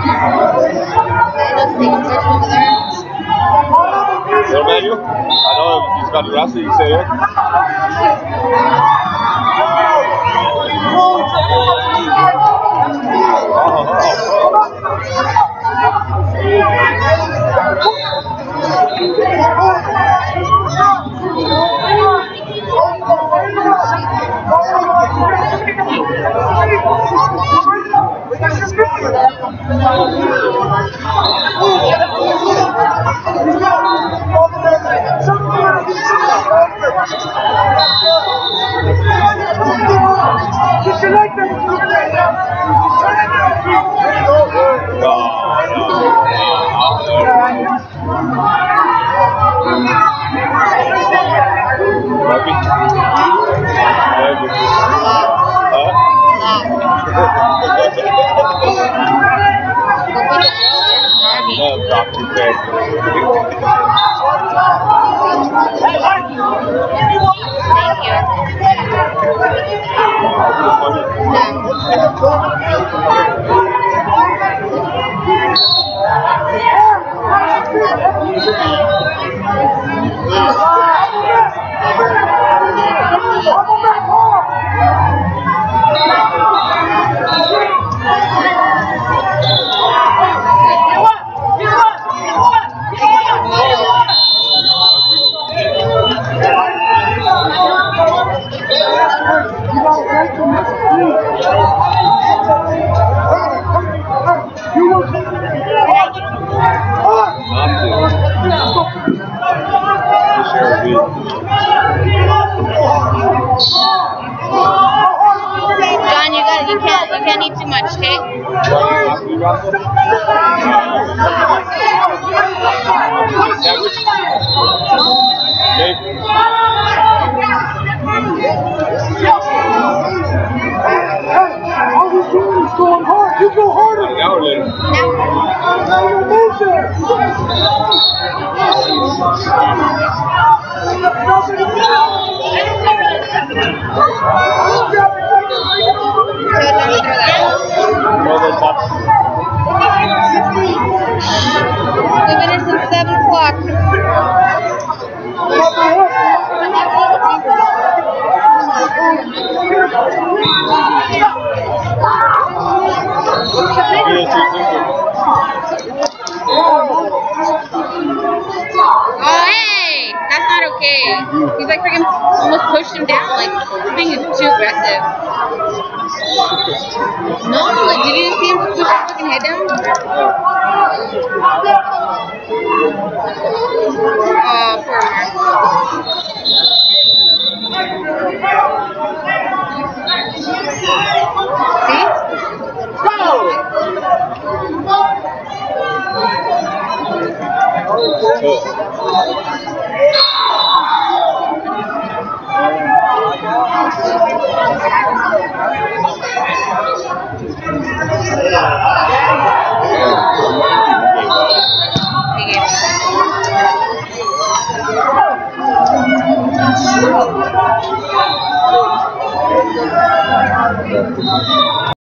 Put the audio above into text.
What about you? I know he's got the rest of you say it. You can't eat too much, okay? All he's doing is going hard. You go harder. We've been here since 7 o'clock. Oh, hey! That's not okay. He's like freaking almost pushed him down. Like, he's being too aggressive. No, like, did you see him push his fucking head down? Oh, poor See?